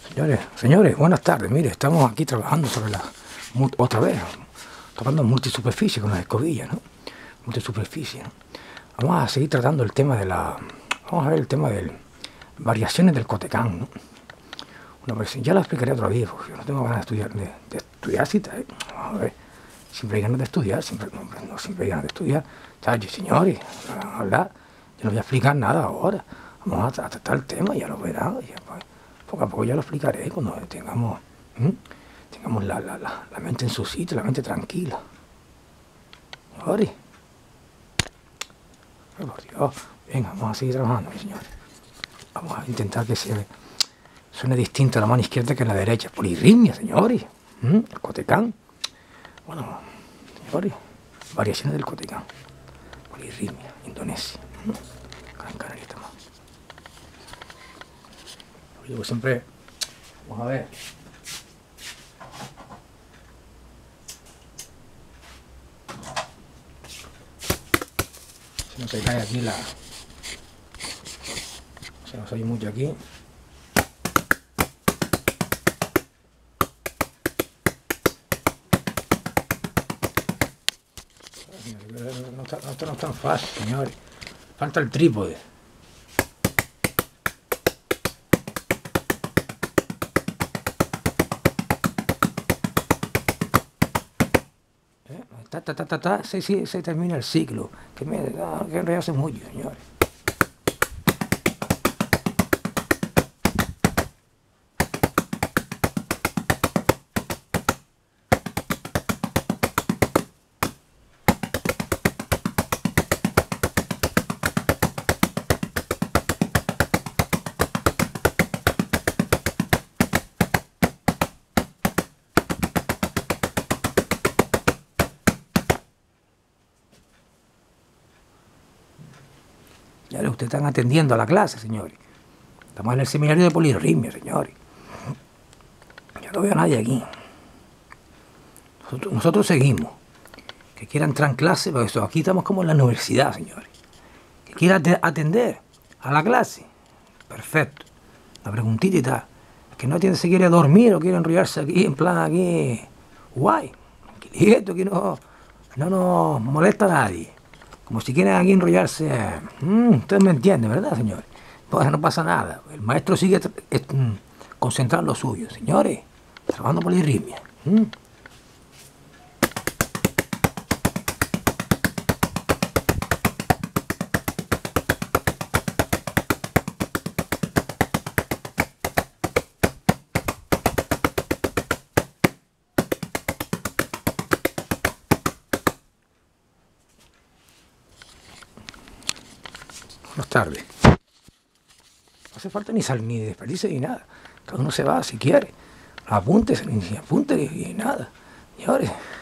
Señores, buenas tardes. Mire, estamos aquí trabajando sobre otra vez, tocando multisuperficie con las escobillas, ¿no? Multisuperficie, ¿no? Vamos a seguir tratando el tema vamos a ver el tema de variaciones del cotecán, ¿no? Ya lo explicaré otro día, porque yo no tengo ganas de estudiar, de estudiar cita, ¿eh? Vamos a ver, siempre hay ganas de estudiar, siempre hay ganas de estudiar. Señores, a hablar, yo no voy a explicar nada ahora. Vamos a tratar el tema, ya lo verán, ya, pues, poco a poco ya lo explicaré cuando tengamos la mente en su sitio, la mente tranquila. Señores, por Dios, venga, vamos a seguir trabajando, señores. Vamos a intentar que suene distinto la mano izquierda que la derecha. Polirritmia, señores. El cotecán. Bueno, señores, variaciones del cotecán. Polirritmia, Indonesia. Gran Canaria más. Yo siempre, vamos a ver. Si no se cae aquí se nos oye mucho aquí. Esto no es tan fácil, señores. Falta el trípode. Se termina el ciclo. Que en realidad hace mucho, señores. Ya ustedes están atendiendo a la clase, señores. Estamos en el seminario de polirritmia, señores. Ya no veo a nadie aquí. Nosotros seguimos. Que quiera entrar en clase, porque aquí estamos como en la universidad, señores. Que quiera atender a la clase. Perfecto. La preguntita y tal. Que no atiende, se quiere dormir o quiere enrollarse aquí, en plan aquí. Guay. Tranquilito, que no nos molesta a nadie. Como si quieren aquí enrollarse. Ustedes me entienden, ¿verdad, señores? Pues no pasa nada. El maestro sigue concentrado en lo suyo. Señores, trabajando polirritmia. Buenas tardes. No hace falta ni desperdicio ni nada. Cada uno se va si quiere. Apúntese, ni apunte ni nada. Señores.